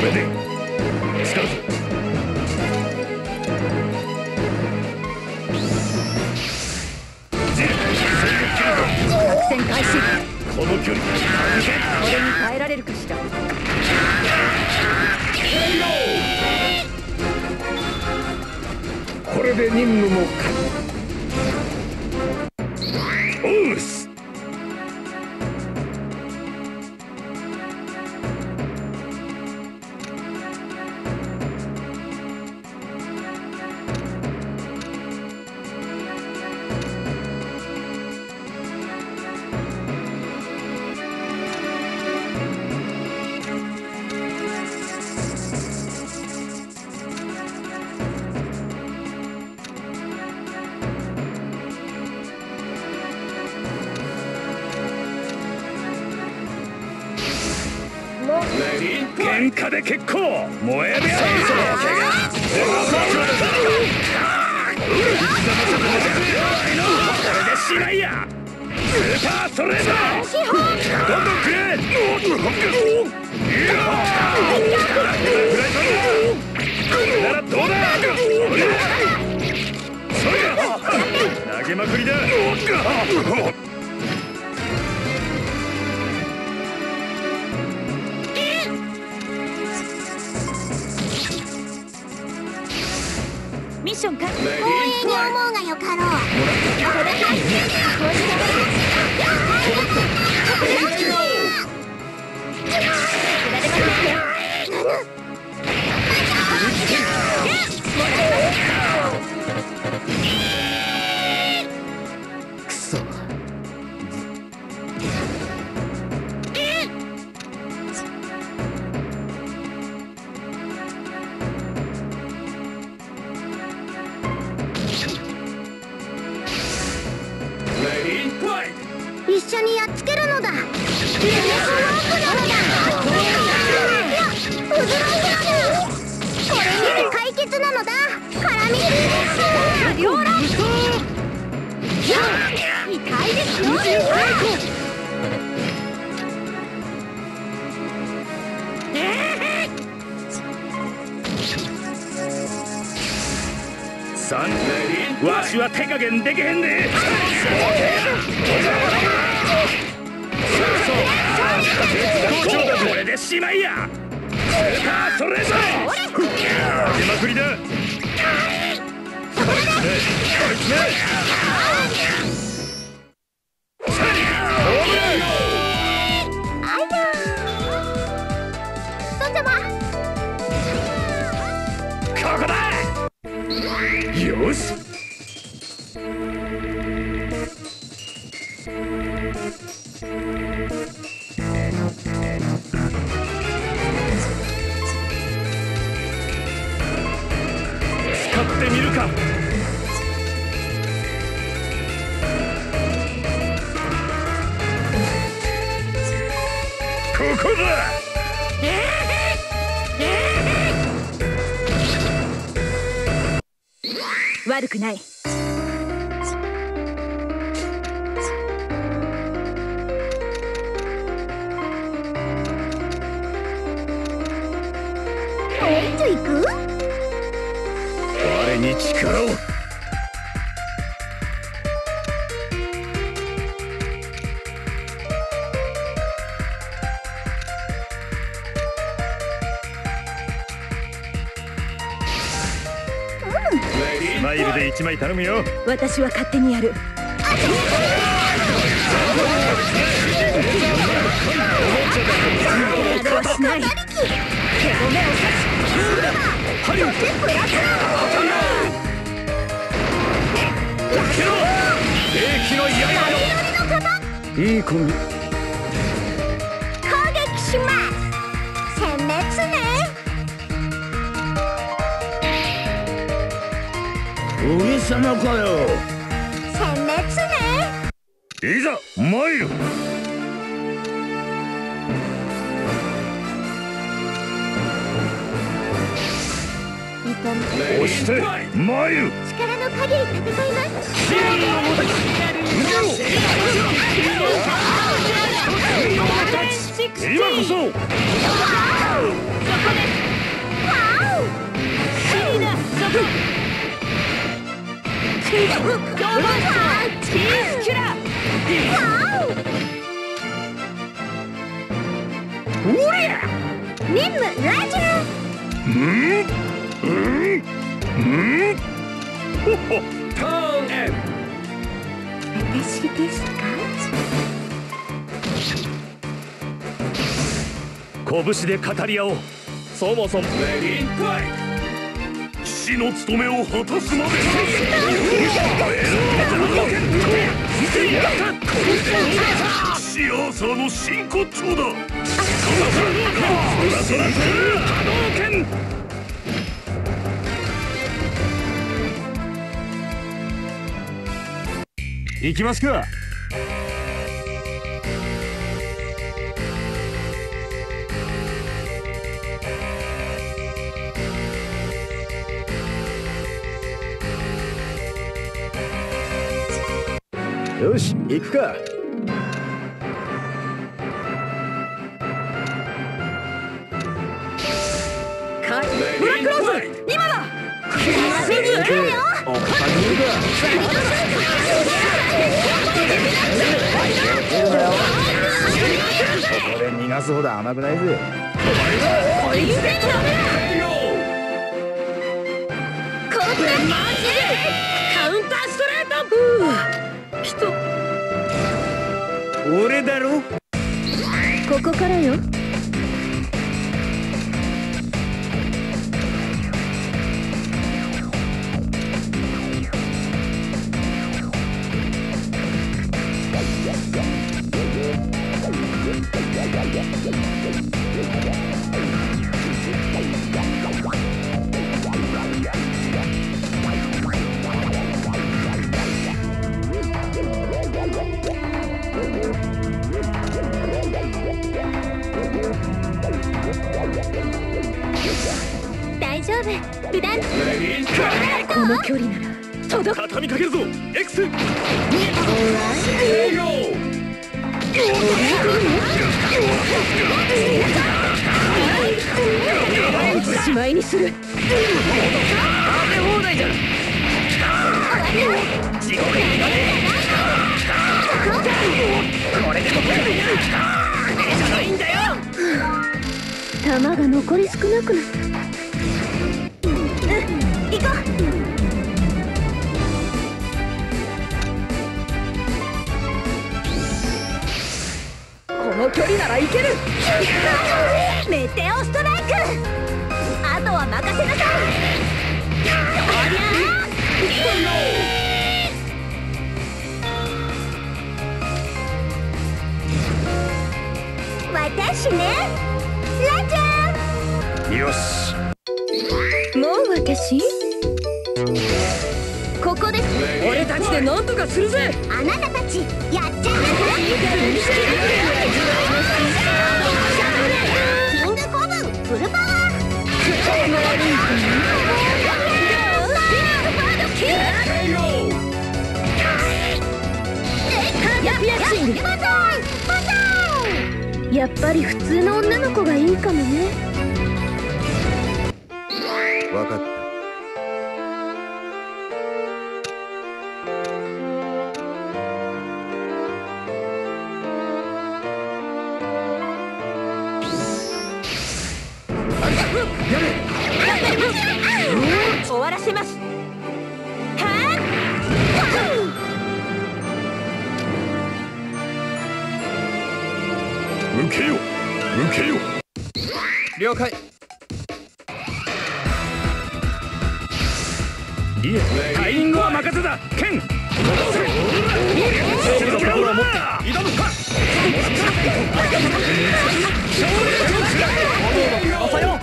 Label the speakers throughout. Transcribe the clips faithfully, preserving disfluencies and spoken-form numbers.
Speaker 1: で使うぞ。
Speaker 2: 作戦開始。
Speaker 1: この距離
Speaker 2: 俺に耐えられるかしら。
Speaker 1: これで任務も完了。おうす。喧嘩で結構燃えるやろ。これでしまいや。スーパーストレートどんどんくれ。ならどうだ。それが投げまくりだ。
Speaker 2: ミッション完了。
Speaker 3: 光栄に思うがよかろう。
Speaker 1: くそ。
Speaker 3: 一緒にやっつけるのだ。これにて解決なのだ。絡みすぎ両乱。痛いですよ。
Speaker 1: さん、わしは手加減できへんで。これでしまいや。スーパーストレート投げまくりだ。ここだ。よし。使ってみるか。ここだ。
Speaker 2: 悪くない。
Speaker 3: えっと行く？
Speaker 1: 我に力を。スマイルで一枚頼むよ。
Speaker 2: 私は勝手にやる。やろうしない。手止めを刺し。
Speaker 1: ハリウッド。やけろ。兵器の刃よ。いいコンビ。
Speaker 3: 攻撃します。殲滅ね。
Speaker 1: 上様かよ。
Speaker 3: 殲滅ね。
Speaker 1: いざ参る。押して参る。
Speaker 3: 力の限り戦います。
Speaker 1: 今こそ。
Speaker 3: 任務ラジャ
Speaker 1: うんうんうんほほターンエン
Speaker 3: ー。私ですか？
Speaker 1: 拳で語り合おう。そもそもレディーファイト。騎士の務めを果たすまで。騎士アーサーの真骨頂だ。行きますか。よし、行くか。
Speaker 2: ブラックローズ、今だ。
Speaker 1: おっぱこれ逃がすほど甘くないぜ。
Speaker 2: これダメだ。これマジでカウンターストレート。きっと
Speaker 1: 俺だろ。
Speaker 2: ここからよ。
Speaker 3: 大丈夫、ルダン。
Speaker 2: この距離なら届く。
Speaker 1: 畳みかけるぞ。X。
Speaker 2: しまいにする。食べ放題じゃん。地獄にこれでもこれでじゃないんだよ。
Speaker 3: 弾が残り少なくなった。うん、行こう。
Speaker 2: この距離ならいける。
Speaker 3: メテオストライク。あとは任せなさい。私ね、ラジャ
Speaker 1: ー。よし。
Speaker 2: もう私？ここです。俺たちで何とかするぜ。
Speaker 3: あなたたちやっちゃいなさい。キングコブンフルパワー。やっぱり普通の女の子がいいかもね。
Speaker 1: わかった。
Speaker 2: 終わらせます。
Speaker 1: 受けよ受けよ。了解。いえ、タイミングは任せだ。ケン。セルのパワーを持って挑むか。朝よ。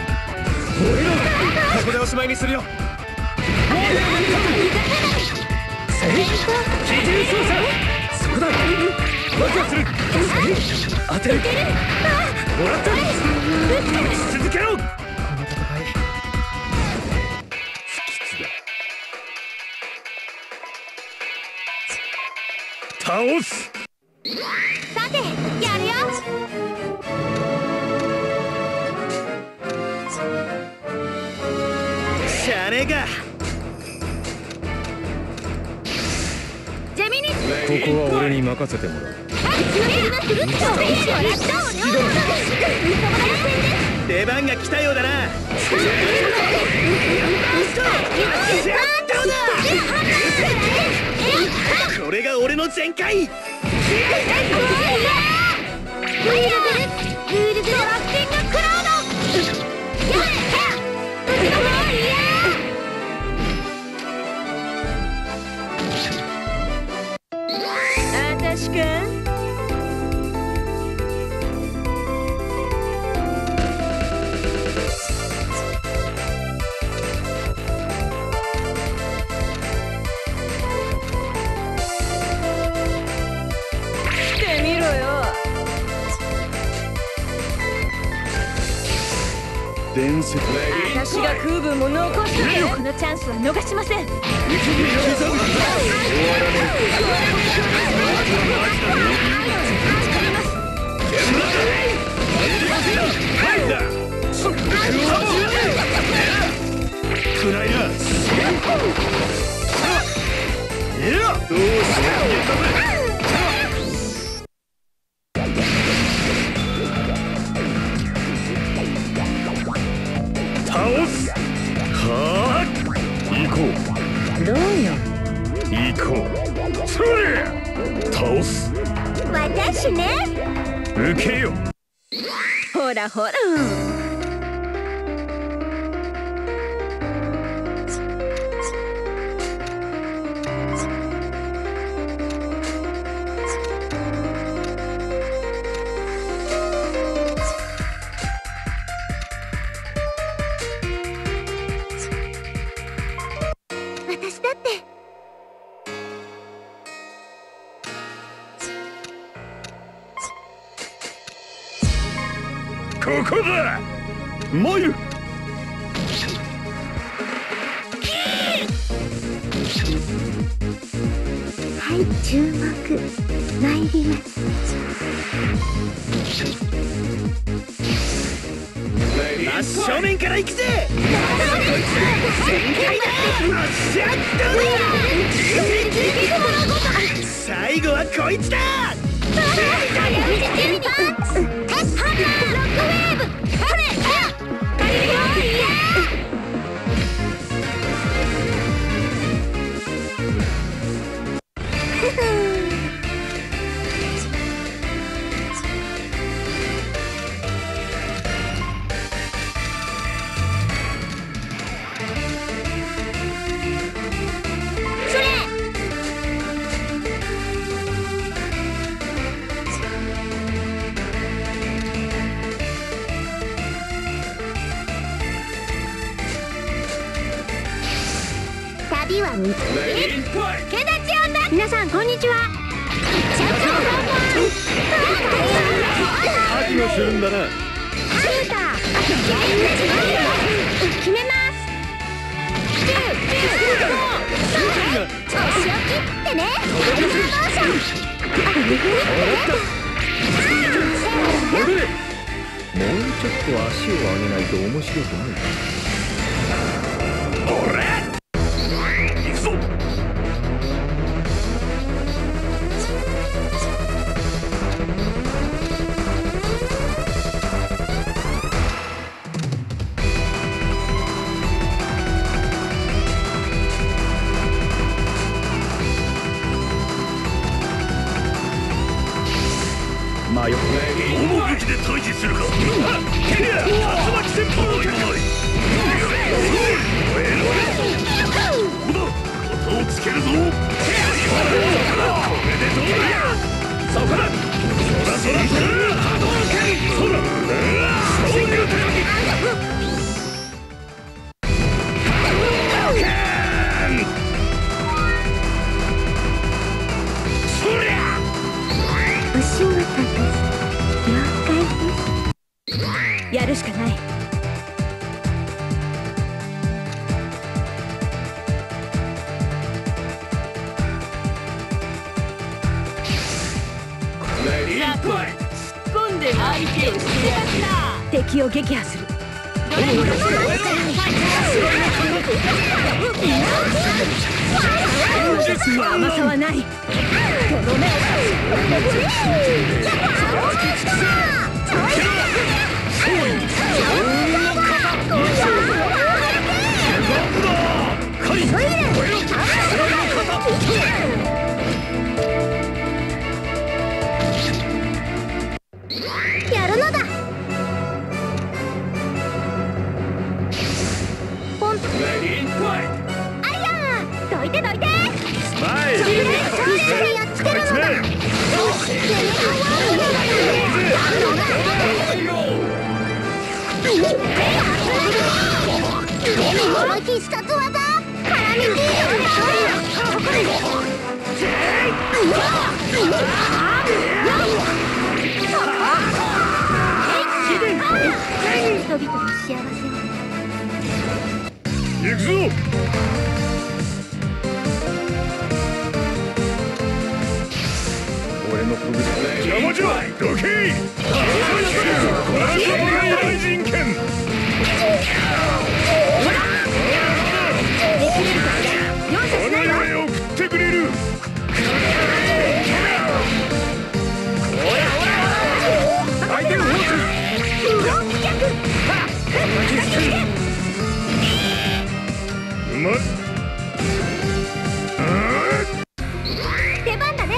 Speaker 1: ここでおしまいにするよ。自重操作。そこだ。ワクワクする。当てる。もらった。続けろ。この戦い不吉だ。倒す。
Speaker 3: さて、やるよ。
Speaker 1: シャレが。
Speaker 3: ジェミニ。
Speaker 1: ここは俺に任せてもらう。
Speaker 3: はい、つなぎます。
Speaker 1: 出番が来たようだな。これが俺の全開。
Speaker 2: あたしくん
Speaker 1: 伝説。
Speaker 2: 私が空分も残すのよ。このチャンスは逃しません。
Speaker 1: 倒す。はあ、行こう。
Speaker 2: どうよ。
Speaker 1: 行こう。それ。倒す。
Speaker 3: 私ね。
Speaker 1: 受けよ。
Speaker 2: ほらほら。
Speaker 3: 私だって。
Speaker 1: ここだ。参る。
Speaker 3: はい、注目。参ります。
Speaker 1: 真正面から行くぜ。全開だ。シャット。最後はこいつだ。
Speaker 3: 旅は見つけだち女。皆さんこんにちは。
Speaker 1: 覚悟するんだな。
Speaker 3: シューター決めます。調子を切ってね。
Speaker 1: 戻れ。もうちょっと足を上げないと面白くない。おら行くぞ。迷う。大武器で退治するか。ケリア竜巻旋風を今まで。音をつけるぞ。これでどうだ。そこだ。そらそらそら。波動拳。そら。昇竜拳。波動拳。そりゃ。
Speaker 3: お仕事です。了解です。
Speaker 2: やるしかない。突っ込んで相手をしてやった。敵を撃破する。術に甘さはない。とどめを刺す。
Speaker 3: でやっつけるのだ。この必殺技、絡みついてるな。人々の幸せを。
Speaker 1: 行くぞ。俺の拳邪魔じゃ。どけ。雷神剣。我が夢を食ってくれる。回転フォーク。うまい。
Speaker 3: 出番だね。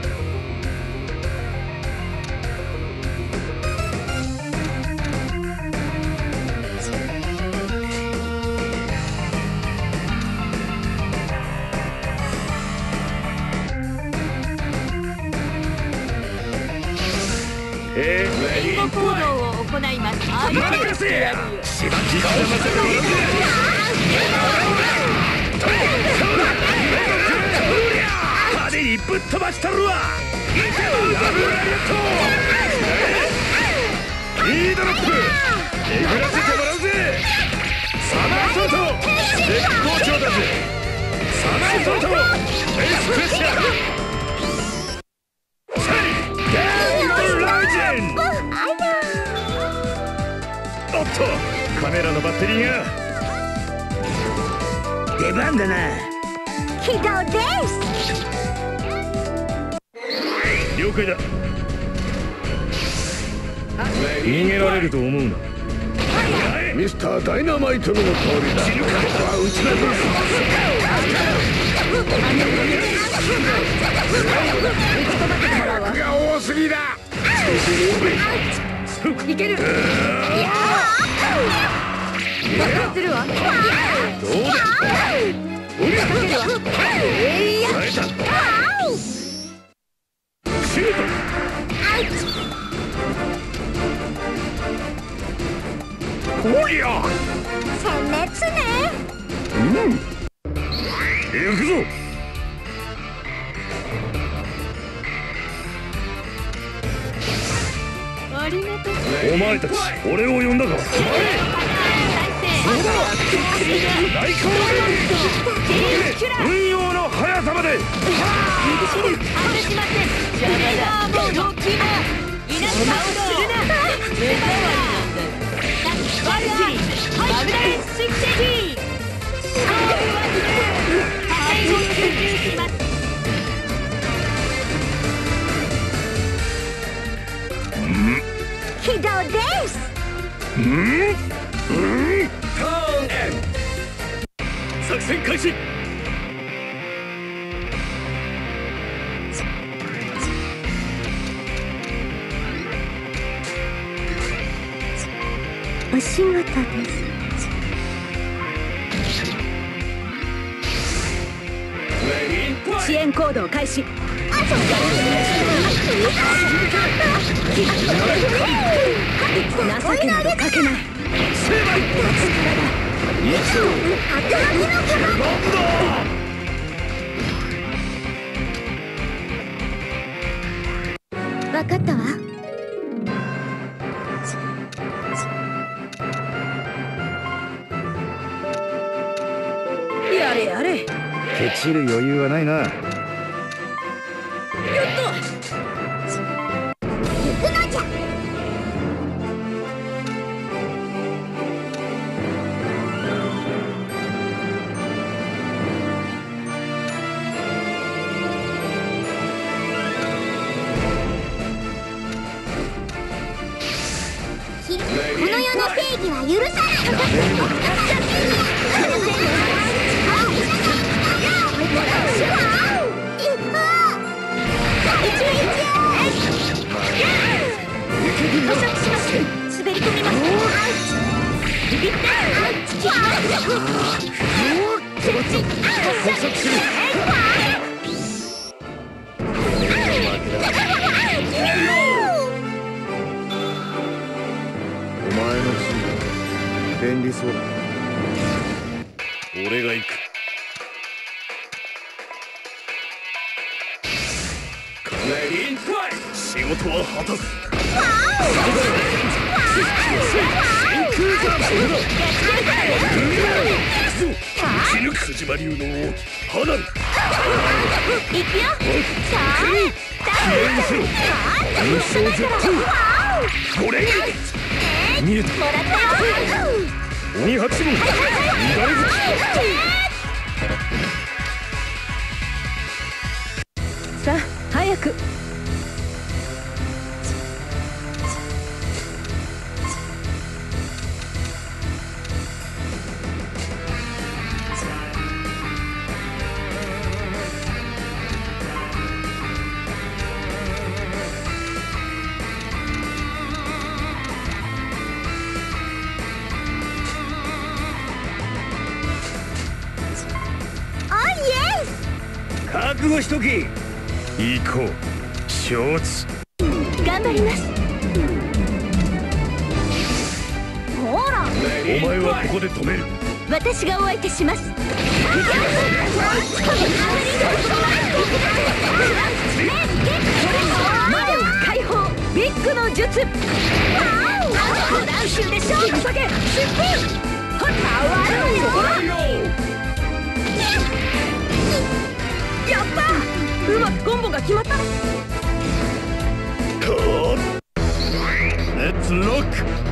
Speaker 1: え
Speaker 2: 援護行動を行います。ありがとう。
Speaker 1: 任せや。しばきかませてもらうぜ。派手にぶっ飛ばしたるわ。見てもラブライト。いいドロップ。えぐらせてもらうぜ。サマーソート。絶好調だぜ。サマーソート。エスプレッシャー。おっと、カメラのバッテリーが出番だな。
Speaker 3: 起動です。
Speaker 1: 了解だ。逃げられると思うな。ミスターダイナマイトの通りだ。死ぬか。撃ちなさい。が多すぎだ。
Speaker 2: いける。いやー。するわ。
Speaker 1: どうだ。おりゃ。
Speaker 2: かけるわ。えいや。
Speaker 1: 耐えた。シュート。おりゃ。
Speaker 3: 鮮烈ね。
Speaker 1: うん。行くぞ。
Speaker 2: ありがとう。
Speaker 1: お前たち、俺を呼んだか。大攻撃。運用の速さまで。
Speaker 3: 起動です。
Speaker 1: うん。うん。ターン M。作戦開始。
Speaker 3: お仕事です。
Speaker 2: 支援行動開始。情けなどかけない。
Speaker 3: わかったわ。
Speaker 2: やれやれ。
Speaker 1: ケチる余裕はないな。
Speaker 3: この世の正義は許さない。滑り込みます。ビビって
Speaker 1: 便利そうだ。俺が行く。仕事は果たす。死ぬくじま流の花火。
Speaker 3: 行くよ。さあ
Speaker 1: 無償絶対。これ見えた。
Speaker 3: もらったよ。
Speaker 1: 鬼八門乱れ月。
Speaker 2: さあ早く。
Speaker 1: 覚悟しとけ。行こう。承知。
Speaker 3: 頑張ります。ほら。
Speaker 1: お前はここで止める。
Speaker 3: 私がお相手します。
Speaker 2: 魔力解放ビッグの術。
Speaker 3: 乱襲でしょ。
Speaker 2: 引っ掛け疾風。パワーロー。やったー。うまくコンボが決まったね。
Speaker 1: レッツロック。